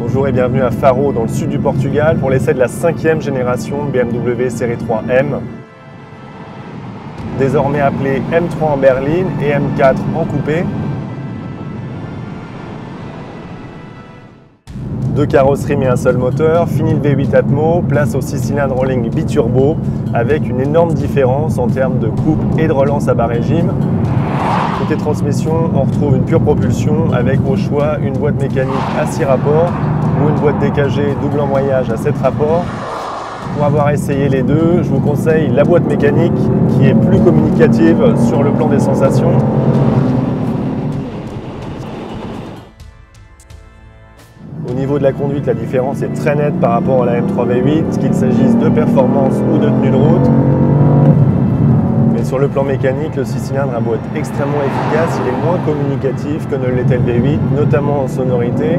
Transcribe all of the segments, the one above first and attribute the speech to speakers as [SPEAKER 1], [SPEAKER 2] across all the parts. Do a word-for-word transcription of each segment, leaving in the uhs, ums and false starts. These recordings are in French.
[SPEAKER 1] Bonjour et bienvenue à Faro dans le sud du Portugal pour l'essai de la cinquième génération B M W série trois M. Désormais appelé M trois en berline et M quatre en coupé. Deux carrosseries mais un seul moteur, fini le V huit Atmo, place au six cylindres en ligne biturbo avec une énorme différence en termes de coupe et de relance à bas régime. Côté transmission, on retrouve une pure propulsion avec au choix une boîte mécanique à six rapports ou une boîte D K G double embrayage à sept rapports. Pour avoir essayé les deux, je vous conseille la boîte mécanique qui est plus communicative sur le plan des sensations. Au niveau de la conduite, la différence est très nette par rapport à la M trois V huit, qu'il s'agisse de performance ou de tenue de route. Mais sur le plan mécanique, le six cylindres à boîte extrêmement efficace, il est moins communicatif que ne l'était le V huit, notamment en sonorité.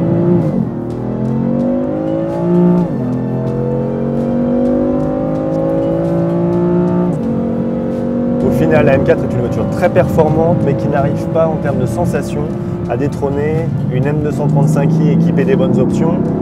[SPEAKER 1] Au final, la M quatre est une voiture très performante, mais qui n'arrive pas en termes de sensations à détrôner une M deux cent trente-cinq i équipée des bonnes options